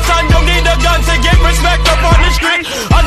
son, don't need a gun to get respect up on the street. I